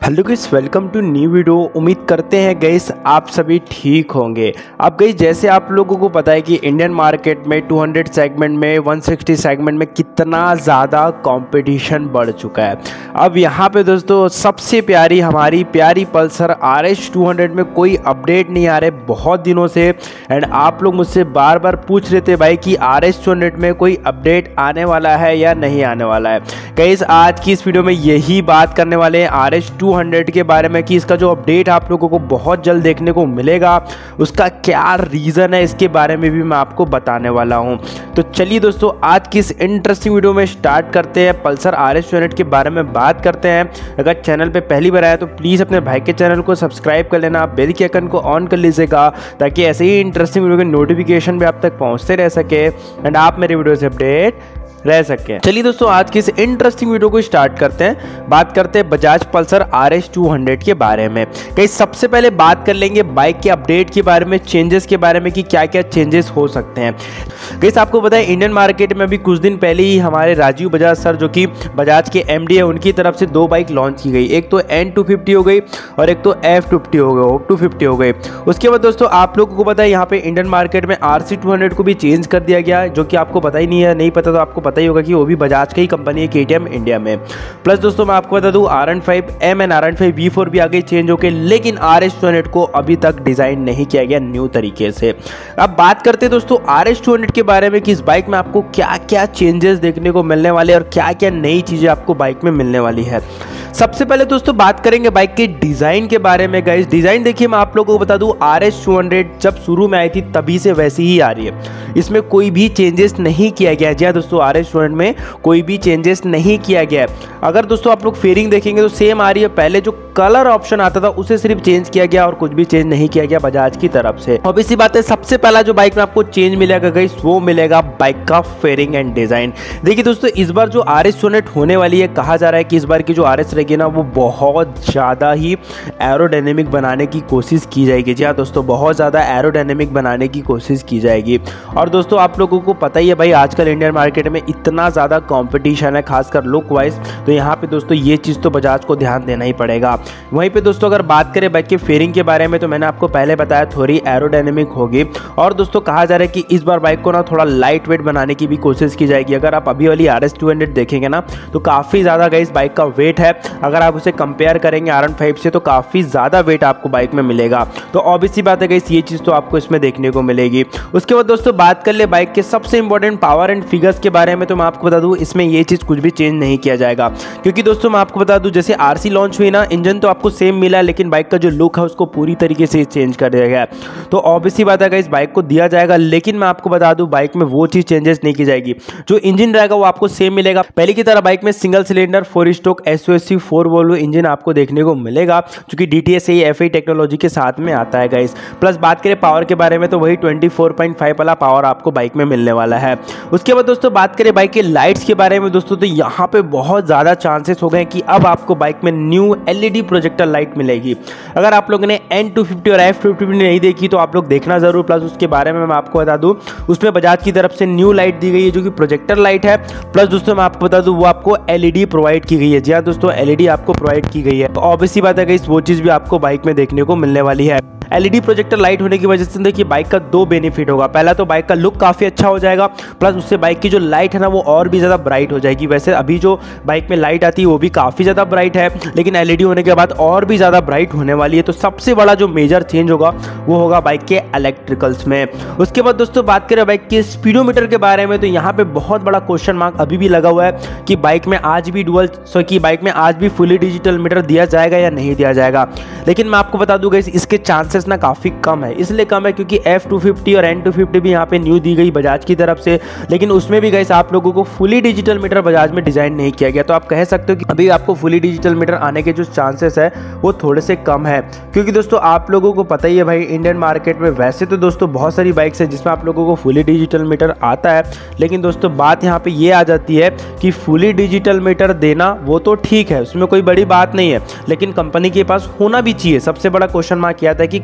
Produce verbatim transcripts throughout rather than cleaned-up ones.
Hello guys, welcome to new video. उम्मीद करते हैं गाइस आप सभी ठीक होंगे। अब गाइस जैसे आप लोगों को पता है कि इंडियन मार्केट में दो सौ सेगमेंट में एक सौ साठ सेगमेंट में कितना ज़्यादा कंपटीशन बढ़ चुका है। अब यहाँ पे दोस्तों सबसे प्यारी हमारी प्यारी Pulsar R S two hundred में कोई अपडेट नहीं आ रहे बहुत दिनों से। एंड आप लोग मुझसे बार बार पूछ रहे थे भाई कि आर एस टू हंड्रेड में कोई अपडेट आने वाला है या नहीं आने वाला है। गाइस आज की इस वीडियो में यही बात करने वाले हैं आर एस टू हंड्रेड के बारे में कि इसका जो अपडेट आप लोगों को बहुत जल्द देखने को मिलेगा, उसका क्या रीज़न है, इसके बारे में भी मैं आपको बताने वाला हूं। तो चलिए दोस्तों आज की इस इंटरेस्टिंग वीडियो में स्टार्ट करते हैं। Pulsar R S two hundred के बारे में बात करते हैं। अगर चैनल पे पहली बार आया तो प्लीज़ अपने भाई के चैनल को सब्सक्राइब कर लेना, बेल के आइकन को ऑन कर लीजिएगा ताकि ऐसे ही इंटरेस्टिंग वीडियो के नोटिफिकेशन भी आप तक पहुँचते रह सके एंड आप मेरे वीडियो से अपडेट रह सके। चलिए दोस्तों आज की इस इंटरेस्टिंग वीडियो को स्टार्ट करते हैं। बात करते हैं Bajaj Pulsar R S two hundred के बारे में। कहीं सबसे पहले बात कर लेंगे बाइक के अपडेट के बारे में, चेंजेस के बारे में कि क्या क्या चेंजेस हो सकते हैं। कहीं आपको पता है इंडियन मार्केट में अभी कुछ दिन पहले ही हमारे राजीव बजाज सर जो कि बजाज के एम डी है, उनकी तरफ से दो बाइक लॉन्च की गई। एक तो एन टू फिफ्टी हो गई और एक तो एफ फिफ्टी हो गई टू फिफ्टी हो गई। उसके बाद दोस्तों आप लोगों को पता है यहाँ पे इंडियन मार्केट में आर सी टू हंड्रेड को भी चेंज कर दिया गया, जो कि आपको पता ही नहीं है। नहीं पता तो आपको पता ही होगा कि वो भी बजाज की ही कंपनी है के टी एम इंडिया में। प्लस दोस्तों मैं आपको बता दूं R N five M and R N five V four भी आगे चेंज होके, लेकिन आर एस टू हंड्रेड को अभी तक डिजाइन नहीं किया गया न्यू तरीके से। अब बात करते हैं दोस्तों आर एस टू हंड्रेड के बारे में कि इस बाइक में आपको क्या क्या चेंजेस देखने को मिलने वाले और क्या क्या नई चीजें आपको बाइक में मिलने वाली है। सबसे पहले दोस्तों बात करेंगे बाइक के डिजाइन के बारे में। गाइस डिजाइन देखिए मैं आप लोगों को बता दूं आर एस टू हंड्रेड जब शुरू में आई थी तभी से वैसी ही आ रही है, इसमें कोई भी चेंजेस नहीं किया गया है। जी हाँ दोस्तों आर एस टू हंड्रेड में कोई भी चेंजेस नहीं किया गया है। अगर दोस्तों आप लोग फेयरिंग देखेंगे तो सेम आ रही है, पहले जो कलर ऑप्शन आता था उसे सिर्फ चेंज किया गया और कुछ भी चेंज नहीं किया गया बजाज की तरफ से। अब इसी बात है सबसे पहला जो बाइक में आपको चेंज मिलेगा गाइस वो मिलेगा बाइक का फेयरिंग एंड डिजाइन। देखिए दोस्तों इस बार जो आर एस टू हंड्रेड होने वाली है, कहा जा रहा है कि इस बार की जो आर एस रहेगी ना वो बहुत ज़्यादा ही एरोडायनेमिक बनाने की कोशिश की जाएगी। जी हाँ दोस्तों बहुत ज़्यादा एरोडायनेमिक बनाने की कोशिश की जाएगी। और दोस्तों आप लोगों को पता ही है भाई आजकल इंडियन मार्केट में इतना ज़्यादा कंपटीशन है खासकर लुक वाइज, तो यहाँ पे दोस्तों ये चीज़ तो बजाज को ध्यान देना ही पड़ेगा। वहीं पे दोस्तों अगर बात करें बाइक के फेयरिंग के बारे में तो मैंने आपको पहले बताया थोड़ी एरोडायनेमिक होगी। और दोस्तों कहा जा रहा है कि इस बार बाइक को ना थोड़ा लाइट वेट बनाने की भी कोशिश की जाएगी। अगर आप अभी वाली आर एस टू हंड्रेड देखेंगे ना तो काफ़ी ज़्यादा गाइस बाइक का वेट है। अगर आप उसे कंपेयर करेंगे आर एन फाइव से तो काफ़ी ज़्यादा वेट आपको बाइक में मिलेगा। तो ऑब्वियसली बात है गाइस ये चीज़ तो आपको इसमें देखने को मिलेगी। उसके बाद दोस्तों बात कर ले बाइक के सबसे इंपॉर्टेंट पावर एंड फिगर्स के बारे में, तो मैं आपको बता दूं इसमें ये चीज़ कुछ भी चेंज नहीं किया जाएगा। क्योंकि दोस्तों मैं आपको बता दूं जैसे आरसी लॉन्च हुई ना, इंजन तो आपको सेम मिला लेकिन बाइक का जो लुक है उसको पूरी तरीके से चेंज कर दिया गया। तो ऑब्वियसली बात है इस बाइक को दिया जाएगा, लेकिन मैं आपको बता दूं बाइक में वो चीज़ चेंजेस नहीं की जाएगी। जो इंजन रहेगा वो आपको सेम मिलेगा। पहले की तरह बाइक में single cylinder four stroke S O S C four valve engine आपको देखने को मिलेगा, जो कि D T S F I technology के साथ में आता है गाइस। प्लस बात करें पावर के बारे में तो वही ट्वेंटी फोर पॉइंट फाइव वाला पावर आपको बाइक में मिलने वाला है। उसके बाद दोस्तों बात करें बाइक के लाइट्स के बारे में दोस्तों, तो यहाँ पे बहुत ज़्यादा चांसेस हो गए कि अब आपको बाइक में new L E D projector light मिलेगी। अगर आप लोगों ने एन टू फिफ्टी और एफ फिफ्टी नहीं देखी तो आप लोग देखना जरूर। प्लस उसके बारे में मैं आपको बता दूं उसमें बजाज की तरफ से न्यू लाइट दी गई है जो कि प्रोजेक्टर लाइट है। प्लस दोस्तों मैं आपको बता दूं वो आपको एल ई डी प्रोवाइड की गई है। जी हाँ दोस्तों एल ई डी आपको प्रोवाइड की गई है। तो ऑब्वियसली बात है कि वो चीज़ भी आपको बाइक में देखने को मिलने वाली है। L E D projector light होने की वजह से देखिए बाइक का दो बेनिफिट होगा। पहला तो बाइक का लुक काफ़ी अच्छा हो जाएगा, प्लस उससे बाइक की जो लाइट है ना वो और भी ज़्यादा ब्राइट हो जाएगी। वैसे अभी जो बाइक में लाइट आती है वो भी काफ़ी ज़्यादा ब्राइट है, लेकिन एल ई डी होने के बाद और भी ज़्यादा ब्राइट होने वाली है। तो सबसे बड़ा जो मेजर चेंज होगा वो होगा बाइक के इलेक्ट्रिकल्स में। उसके बाद दोस्तों बात करें बाइक के स्पीडोमीटर के बारे में, तो यहाँ पे बहुत बड़ा क्वेश्चन मार्क अभी भी लगा हुआ है कि बाइक में आज भी डुअल सो की बाइक में आज भी फुली डिजिटल मीटर दिया जाएगा या नहीं दिया जाएगा। लेकिन मैं आपको बता दूंगा इसके चांसेस ना काफ़ी कम है। इसलिए कम है क्योंकि एफ टू फिफ्टी और एन टू फिफ्टी भी यहाँ पे न्यू दी गई बजाज की तरफ से, लेकिन उसमें भी गाइस आप लोगों को फुली डिजिटल मीटर बजाज में डिजाइन नहीं किया गया। तो आप कह सकते हो कि अभी आपको फुली डिजिटल मीटर आने के जो चांसेस है वो थोड़े से कम है। क्योंकि दोस्तों आप लोगों को पता ही है भाई इंडियन मार्केट में वैसे तो दोस्तों बहुत सारी बाइक्स है जिसमें आप लोगों को फुली डिजिटल मीटर आता है, लेकिन दोस्तों बात यहाँ पे ये आ जाती है कि फुली डिजिटल मीटर देना वो तो ठीक है, उसमें कोई बड़ी बात नहीं है, लेकिन कंपनी के पास होना भी चाहिए। सबसे बड़ा क्वेश्चन मार्क किया था कि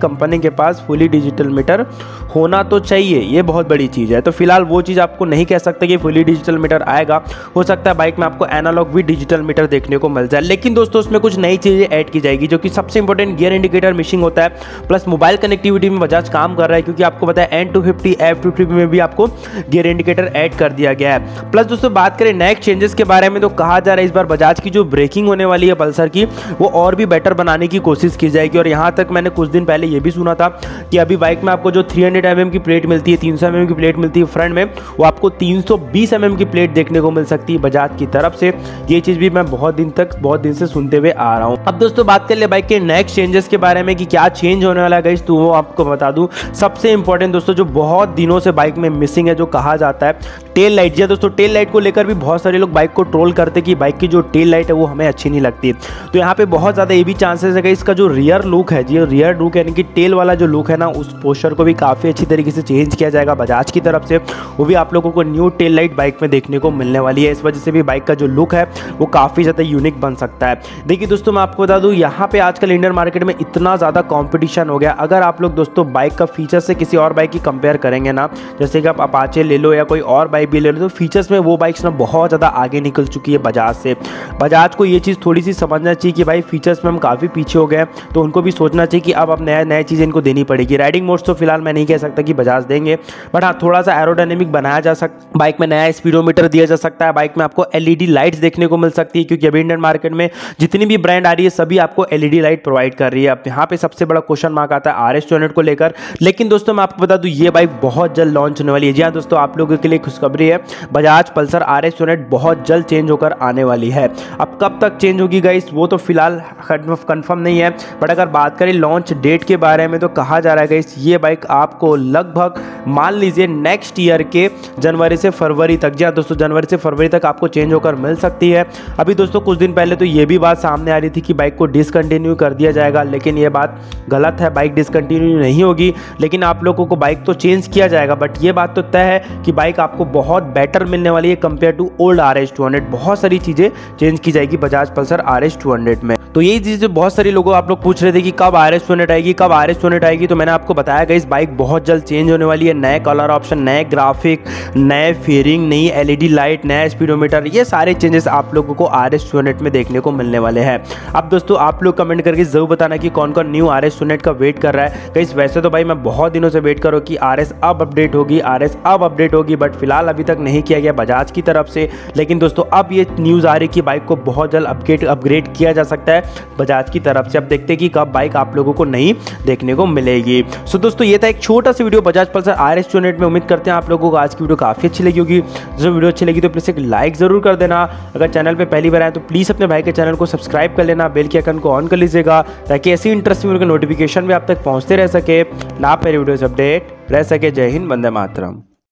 कंपनी के पास फुली डिजिटल मीटर होना तो चाहिए, ये बहुत बड़ी चीज़ है। तो फिलहाल वो चीज़ आपको नहीं कह सकते कि फुली डिजिटल मीटर आएगा, हो सकता है बाइक में आपको एनालॉग भी डिजिटल मीटर देखने को मिल जाए, लेकिन दोस्तों उसमें कुछ नई चीज़ें ऐड की जाएगी, जो कि सबसे इंपॉर्टेंट गियर इंडिकेटर मिशिंग होता है, प्लस मोबाइल कनेक्टिविटी में बजाज काम कर रहा है, क्योंकि आपको पता है N two fifty F two fifty में भी आपको गियर इंडिकेटर ऐड कर दिया गया है। प्लस दोस्तों बात करें नेक्स्ट चेंजेस के बारे में, तो कहा जा रहा है इस बार बजाज की जो ब्रेकिंग होने वाली है पल्सर की, वो और भी बेटर बनाने की कोशिश की जाएगी। और यहाँ तक मैंने कुछ दिन पहले ये भी सुना था कि अभी बाइक में आपको जो थ्री हंड्रेड एम एम की प्लेट मिलती है, तीन सौ एम एम की प्लेट मिलती है फ्रंट में, वो आपको तीन सौ बीस एम एम की प्लेट देखने को मिल सकती है बजाज की तरफ से। ये चीज़ भी मैं बहुत दिन तक बहुत दिन से सुनते हुए आ रहा हूँ। अब दोस्तों बात कर ले बाइक के नेक्स्ट चेंजेस के बारे में कि क्या चेंज होने वाला है गाइस, तो वो आपको बता दूं। सबसे इंपॉर्टेंट दोस्तों जो बहुत दिनों से बाइक में मिसिंग है, जो कहा जाता है टेल लाइट। जी दोस्तों, टेल लाइट को लेकर भी बहुत सारे लोग बाइक को ट्रोल करते कि बाइक की जो टेल लाइट है वो हमें अच्छी नहीं लगती। तो यहाँ पे बहुत ज़्यादा ये भी चांसेस है कि इसका जो रियर लुक है, जी रियर लुक यानी कि टेल वाला जो लुक है ना, उस पोस्टर को भी काफ़ी अच्छी तरीके से चेंज किया जाएगा बजाज की तरफ से। वो भी आप लोगों को न्यू टेल लाइट बाइक में देखने को मिलने वाली है। इस वजह से भी बाइक का जो लुक है वो काफ़ी ज़्यादा यूनिक बन सकता है। देखिए दोस्तों, मैं आपको बता दूँ, यहाँ पे आजकल इंडियन मार्केट में इतना ज़्यादा कॉम्पिटिशन हो गया। अगर आप लोग दोस्तों बाइक का फीचर से किसी और बाइक की कंपेयर करेंगे ना, जैसे कि आप अपाचे ले लो या कोई और बाइक भी ले लो, तो फीचर्स में वो बाइक्स ना बहुत ज़्यादा आगे निकल चुकी है बजाज से। बजाज को ये चीज़ थोड़ी सी समझना चाहिए कि भाई फीचर्स में हम काफ़ी पीछे हो गए, तो उनको भी सोचना चाहिए कि अब अब नया नया चीज़ इनको देनी पड़ेगी। राइडिंग मोड्स तो फिलहाल मैं नहीं कह सकता कि बजाज देंगे, बट हाँ थोड़ा सा एरोडायनेमिक बनाया जा सकता, बाइक में नया स्पीडोमीटर दिया जा सकता है, बाइक में आपको एलईडी लाइट्स देखने को मिल सकती है, क्योंकि अभी इंडियन मार्केट में जितनी भी ब्रांड आ रही है सभी आपको एलईडी लाइट प्रोवाइड कर रही है। अब यहाँ पे सबसे बड़ा क्वेश्चन मार्क आता है आर एस टू हंड्रेड को लेकर, लेकिन दोस्तों मैं आपको बता दूं ये बाइक बहुत जल्द लॉन्च होने वाली है। जी हाँ दोस्तों, आप लोगों के लिए खुशखबरी है, Bajaj Pulsar R S two hundred बहुत जल्द चेंज होकर आने वाली है। अब कब तक चेंज होगी गाइस, वो तो फिलहाल कंफर्म नहीं है, बट अगर बात करें लॉन्च डेट के बारे में, तो कहा जा रहा है गाइस ये बाइक आपको लगभग मान लीजिए नेक्स्ट ईयर के जनवरी से फरवरी तक, जी हाँ दोस्तों जनवरी से फरवरी तक आपको चेंज होकर मिल सकती है। अभी दोस्तों कुछ दिन पहले तो ये भी बात सामने आ रही थी कि बाइक को डिसकंटिन्यू कर दिया जाएगा, लेकिन ये बात गलत है, बाइक डिसकंटिन्यू नहीं होगी, लेकिन आप लोगों को बाइक तो चेंज किया जाएगा। बट ये बात तो तय है कि बाइक आपको बहुत बेटर मिलने वाली है compare to old R S two hundred. बहुत सारी चीज़ें चेंज की जाएगी Bajaj Pulsar R S two hundred में। तो यही चीज़ें बहुत सारे लोगों आप लोग पूछ रहे थे कि कब आर एस टू हंड्रेड आएगी, कब आर एस टू हंड्रेड आएगी, तो मैंने आपको बताया गया इस बाइक बहुत जल्द चेंज होने वाली है। नए कलर ऑप्शन, नए ग्राफिक, नए फेयरिंग, नई एलईडी लाइट, नया स्पीडोमीटर, ये सारे चेंजेस आप लोगों को आर एस टू हंड्रेड में देखने को मिलने वाले हैं। अब दोस्तों आप लोग कमेंट करके जरूर बताना कि कौन कौन new R S two hundred का वेट कर रहा है। कहीं वैसे तो भाई मैं बहुत दिनों से वेट करो कि आर एस अब अपडेट होगी, आर एस अब अपडेट होगी, बट फिलहाल अभी तक नहीं किया गया बजाज की तरफ से। लेकिन दोस्तों अब ये न्यूज़ आ रही कि बाइक को बहुत जल्द अपग्रेड अपग्रेड किया जा सकता है बजाज की तरफ से। अब देखते हैं कि कब बाइक आप लोगों को नहीं देखने को मिलेगी। सो दोस्तों ये था एक छोटा सा video Bajaj Pulsar R S two hundred में। उम्मीद करते हैं आप लोगों को आज की वीडियो काफ़ी अच्छी लगी होगी। जो वीडियो अच्छी लगी तो प्लीज़ एक लाइक ज़रूर कर देना। अगर चैनल पर पहली बार आए तो प्लीज़ अपने भाई के चैनल को सब्सक्राइब कर लेना, बेल के आइकन को ऑन कर लीजिएगा, ताकि ऐसी इंटरेस्टिंग वीडियो के नोटिफिकेशन भी आप तक पहुँचते रह सके, ना आप मेरे वीडियोज़ अपडेट रह सके। जय हिंद, वंदे मातरम।